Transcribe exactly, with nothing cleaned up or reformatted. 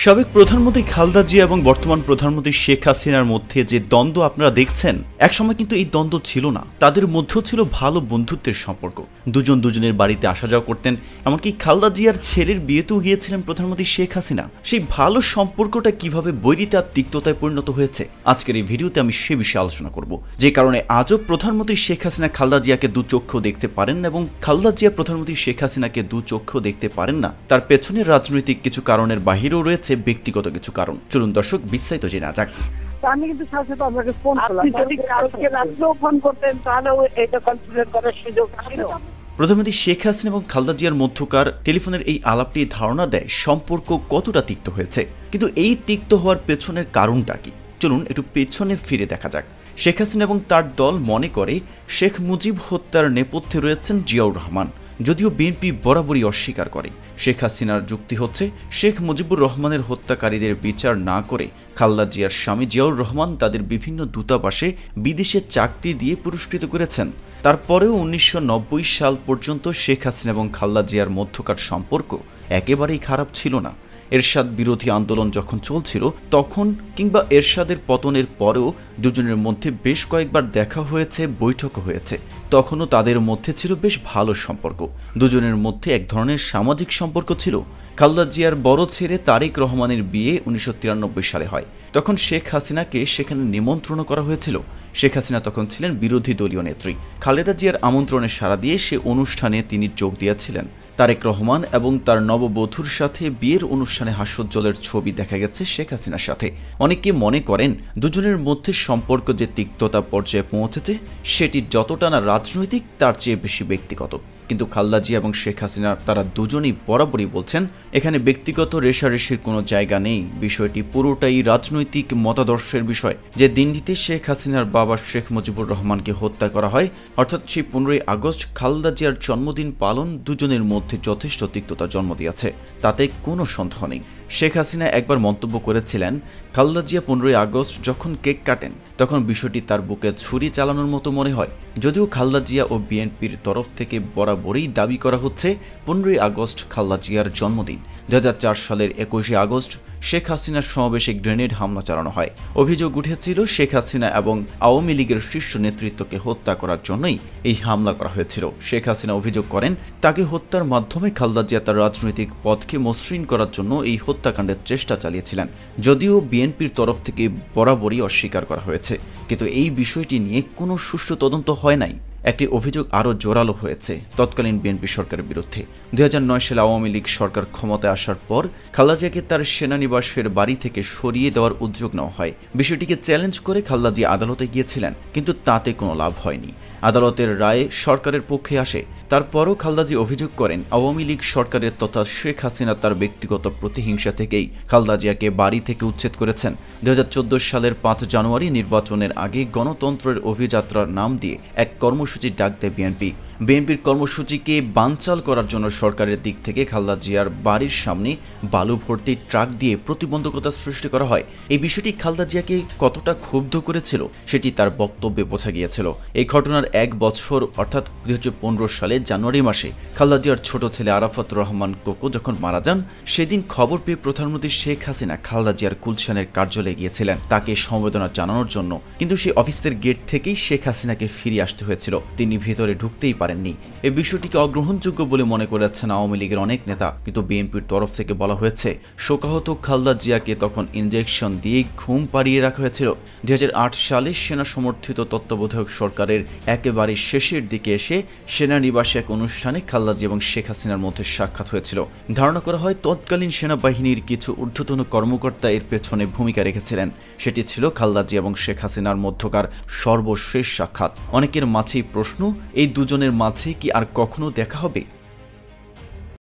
সাবেক প্রধানমন্ত্রী খালেদা জিয়া এবং বর্তমান প্রধানমন্ত্রী শেখ হাসিনার মধ্যে যে দ্বন্দ্ব আপনারা দেখছেন, একসময় কিন্তু এই দ্বন্দ্ব ছিল না। তাদের মধ্যেও ছিল ভালো বন্ধুত্বের সম্পর্ক। দুজন দুজনের বাড়িতে আসা যাওয়া করতেন, এমনকি খালেদা জিয়ার ছেলের বিয়েতেও গিয়েছিলেন প্রধানমন্ত্রী শেখ হাসিনা। সেই ভালো সম্পর্কটা কিভাবে বৈরিতা আর তিক্ততায় পরিণত হয়েছে, আজকের এই ভিডিওতে আমি সে বিষয়ে আলোচনা করব। যে কারণে আজও প্রধানমন্ত্রী শেখ হাসিনা খালেদা জিয়াকে দু চক্ষেও দেখতে পারেন না এবং খালেদা জিয়া প্রধানমন্ত্রী শেখ হাসিনাকে দু চক্ষেও দেখতে পারেন না, তার পেছনের রাজনৈতিক কিছু কারণের বাহিরেও রয়েছে ব্যক্তিগত কিছু কারণ। চলুন দর্শক, বিস্তারিত জেনে যাক। আমি কিন্তু সাথে তো আপনাকে ফোন করলাম, যদি কালকে রাত্রেও ফোন করতেন তাহলেও এটা কনসিডার করার সুযোগ ছিল। প্রধানমন্ত্রী শেখ হাসিনা এবং খালেদা জিয়ার মধ্যকার টেলিফোনের এই আলাপটি ধারণা দেয় সম্পর্ক কতটা তিক্ত হয়েছে। কিন্তু এই তিক্ত হওয়ার পেছনের কারণটা কি, চলুন একটু পেছনে ফিরে দেখা যাক। শেখ হাসিনা এবং তার দল মনে করে শেখ মুজিব হত্যার নেপথ্যে রয়েছেন জিয়াউর রহমান, যদিও বিএনপি বরাবরই অস্বীকার করে। শেখ হাসিনার যুক্তি হচ্ছে, শেখ মুজিবুর রহমানের হত্যাকারীদের বিচার না করে খালেদা জিয়ার স্বামী জিয়াউর রহমান তাদের বিভিন্ন দূতাবাসে বিদেশে চাকরি দিয়ে পুরস্কৃত করেছেন। তারপরেও উনিশশো নব্বই সাল পর্যন্ত শেখ হাসিনা এবং খালেদা জিয়ার মধ্যকার সম্পর্ক একেবারেই খারাপ ছিল না। এরশাদ বিরোধী আন্দোলন যখন চলছিল তখন কিংবা এরশাদের পতনের পরেও দুজনের মধ্যে বেশ কয়েকবার দেখা হয়েছে, বৈঠকও হয়েছে। তখনও তাদের মধ্যে ছিল বেশ ভালো সম্পর্ক। দুজনের মধ্যে এক ধরনের সামাজিক সম্পর্ক ছিল। খালেদা জিয়ার বড় ছেলে তারেক রহমানের বিয়ে উনিশশো তিরানব্বই সালে হয়। তখন শেখ হাসিনাকে সেখানে নিমন্ত্রণ করা হয়েছিল। শেখ হাসিনা তখন ছিলেন বিরোধী দলীয় নেত্রী। খালেদা জিয়ার আমন্ত্রণে সাড়া দিয়ে সে অনুষ্ঠানে তিনি যোগ দিয়েছিলেন। তারেক রহমান এবং তার নববধূর সাথে বিয়ের অনুষ্ঠানে হাস্যোজ্জ্বলের ছবি দেখা গেছে শেখ হাসিনার সাথে। অনেকে মনে করেন দুজনের মধ্যে সম্পর্ক যে তিক্ততা পর্যায়ে পৌঁছেছে সেটি যতটা না রাজনৈতিক তার চেয়ে বেশি ব্যক্তিগত। কিন্তু খালেদা জিয়া এবং শেখ হাসিনা তারা দুজনেই বরাবরই বলছেন এখানে ব্যক্তিগত রেষারেষির কোনো জায়গা নেই, বিষয়টি পুরোটাই রাজনৈতিক মতাদর্শের বিষয়। যে দিনটিতে শেখ হাসিনার বাবা শেখ মুজিবুর রহমানকে হত্যা করা হয়, অর্থাৎ সেই পনেরোই আগস্ট খালেদা জিয়ার জন্মদিন পালন দুজনের মধ্যে যথেষ্ট তিক্ততার জন্ম দিয়েছে, তাতে কোনো সন্দেহ নেই। শেখ হাসিনা একবার মন্তব্য করেছিলেন, খালেদা জিয়া পনেরোই আগস্ট যখন কেক কাটেন তখন বিষয়টি তার বুকে ছুরি চালানোর মতো মনে হয়। যদিও খালেদা জিয়া ও বিএনপির তরফ থেকে বরাবরই দাবি করা হচ্ছে পনেরোই আগস্ট খালেদা জিয়ার জন্মদিন। দু হাজার চার সালের একুশে আগস্ট শেখ হাসিনার সমাবেশে গ্রেনেড হামলা চালানো হয়। অভিযোগ উঠেছিল শেখ হাসিনা এবং আওয়ামী লীগের শীর্ষ নেতৃত্বকে হত্যা করার জন্যই এই হামলা করা হয়েছিল। শেখ হাসিনা অভিযোগ করেন তাকে হত্যার মাধ্যমে খালেদা জিয়া তার রাজনৈতিক পথকে মসৃণ করার জন্য এই হত্যাকাণ্ডের চেষ্টা চালিয়েছিলেন। যদিও বিএনপির তরফ থেকে বরাবরই অস্বীকার করা হয়েছে, কিন্তু এই বিষয়টি নিয়ে কোনো সুষ্ঠু তদন্ত হয় নাই। একটি অভিযোগ আরও জোরালো হয়েছে তৎকালীন বিএনপি সরকারের বিরুদ্ধে। দুই হাজার নয় সালে আওয়ামী লীগ সরকার ক্ষমতায় আসার পর খালেদা জিয়াকে তার সেনানিবাসের বাড়ি থেকে সরিয়ে দেওয়ার উদ্যোগ নেওয়া হয়। বিষয়টিকে চ্যালেঞ্জ করে খালেদা জিয়া আদালতে গিয়েছিলেন, কিন্তু তাতে কোনো লাভ হয়নি। আদালতের রায়ে সরকারের পক্ষে আসে। তারপরও খালেদা জিয়া অভিযোগ করেন আওয়ামী লীগ সরকারের তথা শেখ হাসিনা তার ব্যক্তিগত প্রতিহিংসা থেকেই খালেদা জিয়াকে বাড়ি থেকে উচ্ছেদ করেছেন। দুই হাজার চোদ্দ সালের পাঁচ জানুয়ারি নির্বাচনের আগে গণতন্ত্রের অভিযাত্রার নাম দিয়ে এক কর্মসূচির ডাক দেয় বিএনপি। বিএনপির কর্মসূচিকে বানচাল করার জন্য সরকারের দিক থেকে খালেদা জিয়ার বাড়ির সামনে বালু ভর্তি ট্রাক দিয়ে প্রতিবন্ধকতা সৃষ্টি করা হয়। এই বিষয়টি খালেদা জিয়াকে কতটা ক্ষুব্ধ করেছিল সেটি তার বক্তব্যে বোঝা গিয়েছিল। এই ঘটনার এক বছর অর্থাৎ দুই হাজার পনেরো সালে জানুয়ারি মাসে খালেদা জিয়ার ছোট ছেলে আরাফাত রহমান কোকো যখন মারা যান, সেদিন খবর পেয়ে প্রধানমন্ত্রী শেখ হাসিনা খালেদা জিয়ার গুলশানের কার্যালয়ে গিয়েছিলেন তাকে সমবেদনা জানানোর জন্য। কিন্তু সেই অফিসের গেট থেকেই শেখ হাসিনাকে ফিরে আসতে হয়েছিল, তিনি ভিতরে ঢুকতেই পারেননি। এই বিষয়টিকে অগ্রহণযোগ্য বলে মনে করেছেন আওয়ামী লীগের অনেক নেতা, কিন্তু বিএনপির তরফ থেকে বলা হয়েছে শোকাহত খালেদা জিয়াকে তখন ইনজেকশন দিয়ে ঘুম পাড়িয়ে রাখা হয়েছিল। দুই হাজার আট সালে সেনা সমর্থিত তত্ত্বাবধায়ক সরকারের একেবারে শেষের দিকে এসে সেনানিবাসে এক অনুষ্ঠানে খালেদা জিয়া এবং শেখ হাসিনার মধ্যে সাক্ষাৎ হয়েছিল। ধারণা করা হয় তৎকালীন সেনাবাহিনীর কিছু ঊর্ধ্বতন কর্মকর্তা এর পেছনে ভূমিকা রেখেছিলেন। সেটি ছিল খালেদা জিয়া এবং শেখ হাসিনার মধ্যকার সর্বশেষ সাক্ষাৎ। অনেকের মাঝেই প্রশ্ন, এই দুজনের মাঝে কি আর কখনো দেখা হবে?